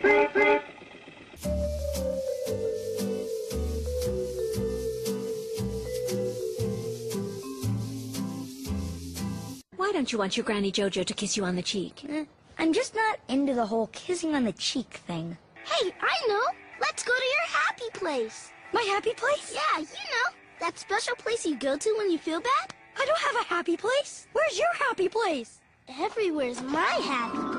Why don't you want your Granny Jojo to kiss you on the cheek? I'm just not into the whole kissing on the cheek thing. Hey, I know. Let's go to your happy place. My happy place? Yeah, you know. That special place you go to when you feel bad? I don't have a happy place. Where's your happy place? Everywhere's my happy